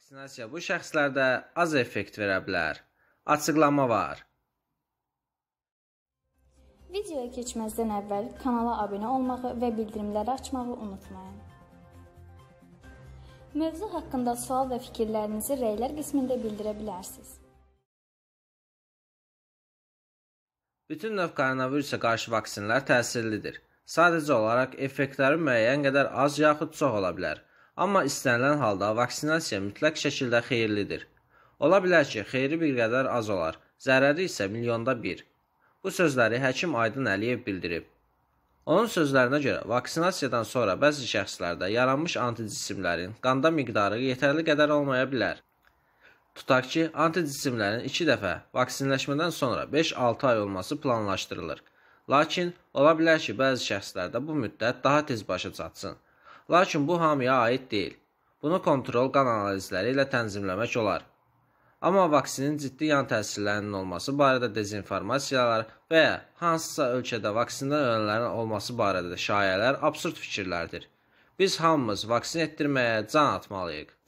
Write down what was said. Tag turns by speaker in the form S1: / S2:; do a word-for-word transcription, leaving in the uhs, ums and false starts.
S1: Vaksinasiya bu şəxslərdə az effekt verə bilər. Açıqlama var.
S2: Videoya keçməzdən əvvəl kanala abunə olmağı və bildirimləri açmağı unutmayın. Mövzu haqqında sual və fikirlərinizi rəylər qismində bildirə bilərsiniz.
S1: Bütün növ koronavirusa qarşı vaksinlər təsirlidir. Sadəcə olaraq effektləri müəyyən qədər az yaxud çox ola bilər. Amma istənilən halda vaksinasiya mütləq şəkildə xeyirlidir. Ola bilər ki, xeyri bir qədər az olar, zərəri isə milyonda bir. Bu sözləri həkim Aydın Əliyev bildirib. Onun sözlərinə görə vaksinasiyadan sonra bəzi şəxslərdə yaranmış anticismlərin qanda miqdarı yetərli qədər olmaya bilər. Tutaq ki, anticismlərin iki dəfə vaksinləşmədən sonra beş altı ay olması planlaşdırılır. Lakin, ola bilər ki, bəzi şəxslərdə bu müddət daha tez başa çatsın. Lakin bu hamıya aid deyil. Bunu kontrol qan analizləri ilə tənzimləmək olar. Amma vaksinin ciddi yan təsirlərinin olması barədə dezinformasiyalar və ya hansısa ölkədə vaksindən ölənlərin olması barədə şayələr absurd fikirlərdir. Biz hamımız vaksin etdirməyə can atmalıyıq.